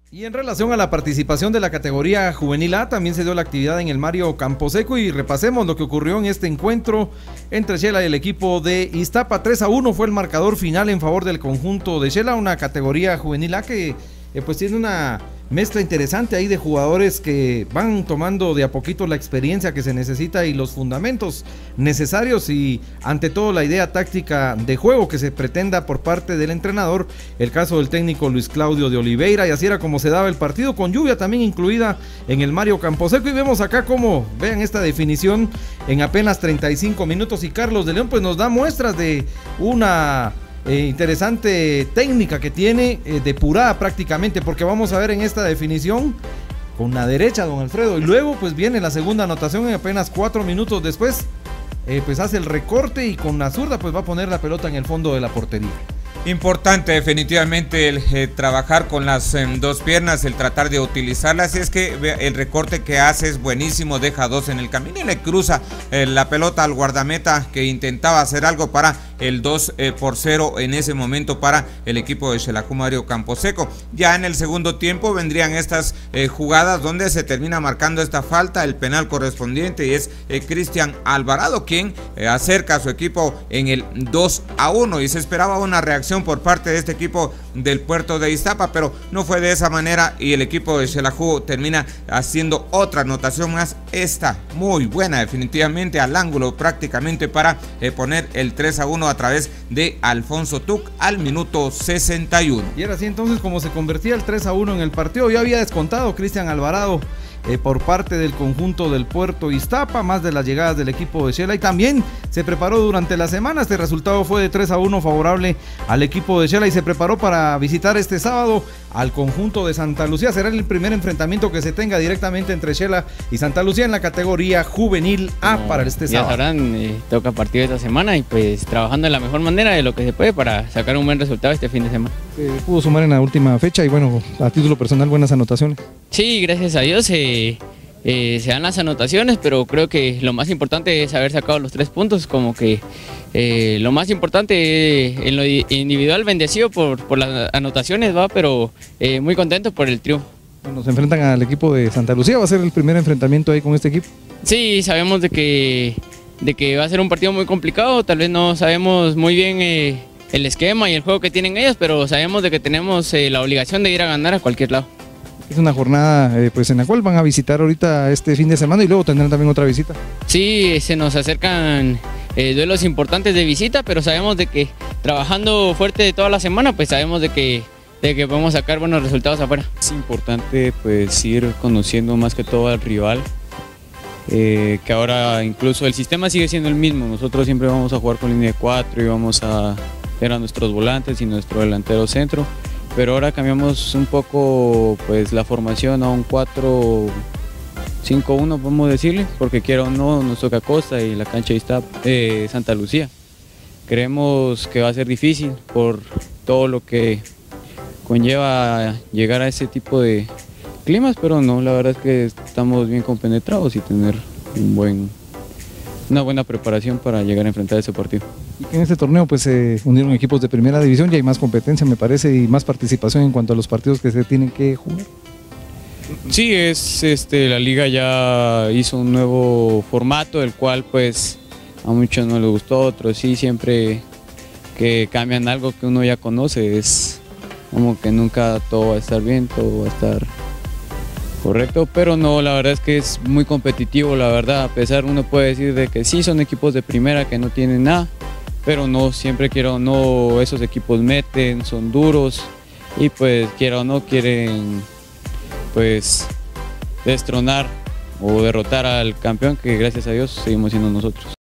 Y en relación a la participación de la categoría Juvenil A, también se dio la actividad en el Mario Camposeco y repasemos lo que ocurrió en este encuentro entre Xela y el equipo de Iztapa. 3-1 fue el marcador final en favor del conjunto de Xela, una categoría Juvenil A que pues tiene una mezcla interesante ahí de jugadores que van tomando de a poquito la experiencia que se necesita y los fundamentos necesarios, y ante todo la idea táctica de juego que se pretenda por parte del entrenador, el caso del técnico Luis Claudio de Oliveira, y así era como se daba el partido, con lluvia también incluida en el Mario Camposeco. Y vemos acá cómo, vean esta definición en apenas 35 minutos, y Carlos de León pues nos da muestras de una interesante técnica que tiene, depurada prácticamente, porque vamos a ver en esta definición con la derecha don Alfredo, y luego pues viene la segunda anotación en apenas 4 minutos después, pues hace el recorte y con la zurda pues va a poner la pelota en el fondo de la portería. Importante definitivamente el trabajar con las dos piernas, el tratar de utilizarlas, y es que el recorte que hace es buenísimo, deja dos en el camino y le cruza la pelota al guardameta que intentaba hacer algo para el 2-0 en ese momento para el equipo de Xelajú Mario Camposeco. Ya en el segundo tiempo vendrían estas jugadas donde se termina marcando esta falta, el penal correspondiente, y es Cristian Alvarado quien acerca a su equipo en el 2-1, y se esperaba una reacción por parte de este equipo del puerto de Iztapa, pero no fue de esa manera, y el equipo de Xelajú termina haciendo otra anotación más, esta muy buena definitivamente al ángulo prácticamente para poner el 3-1 a través de Alfonso Tuc al minuto 61. Y era así entonces como se convertía el 3-1 en el partido. Ya había descontado Cristian Alvarado por parte del conjunto del puerto Iztapa, más de las llegadas del equipo de Xela, y también se preparó durante la semana. Este resultado fue de 3-1 favorable al equipo de Xela, y se preparó para visitar este sábado al conjunto de Santa Lucía. Será el primer enfrentamiento que se tenga directamente entre Xela y Santa Lucía en la categoría Juvenil A para este sábado. Ya sabrán, toca partido esta semana y pues trabajando de la mejor manera de lo que se puede para sacar un buen resultado este fin de semana. Pudo sumar en la última fecha y bueno, a título personal, buenas anotaciones. Sí, gracias a Dios se dan las anotaciones, pero creo que lo más importante es haber sacado los 3 puntos, como que lo más importante en lo individual, bendecido por las anotaciones, va, pero muy contento por el triunfo. Bueno, se enfrentan al equipo de Santa Lucía, ¿va a ser el primer enfrentamiento ahí con este equipo? Sí, sabemos de que va a ser un partido muy complicado, tal vez no sabemos muy bien el esquema y el juego que tienen ellos, pero sabemos de que tenemos la obligación de ir a ganar a cualquier lado. Es una jornada pues en la cual van a visitar ahorita este fin de semana y luego tendrán también otra visita. Sí, se nos acercan duelos importantes de visita, pero sabemos de que trabajando fuerte toda la semana, pues sabemos de que podemos sacar buenos resultados afuera. Es importante pues ir conociendo más que todo al rival, que ahora incluso el sistema sigue siendo el mismo. Nosotros siempre vamos a jugar con línea de 4 y vamos a ver a nuestros volantes y nuestro delantero centro, pero ahora cambiamos un poco pues la formación a un 4-5-1, podemos decirle, porque quiera o no nos toca Costa y la cancha está Santa Lucía. Creemos que va a ser difícil por todo lo que conlleva llegar a ese tipo de climas, pero no, la verdad es que estamos bien compenetrados y tener una buena preparación para llegar a enfrentar ese partido. Y en este torneo pues se unieron equipos de primera división, ya hay más competencia me parece y más participación en cuanto a los partidos que se tienen que jugar. Sí, la liga ya hizo un nuevo formato, el cual pues a muchos no les gustó, a otros sí, siempre que cambian algo que uno ya conoce, es como que nunca todo va a estar bien, todo va a estar correcto, pero no, la verdad es que es muy competitivo, la verdad, a pesar uno puede decir de que sí son equipos de primera que no tienen nada, pero no, siempre quiero o no, esos equipos meten, son duros y pues quiera o no quieren pues destronar o derrotar al campeón, que gracias a Dios seguimos siendo nosotros.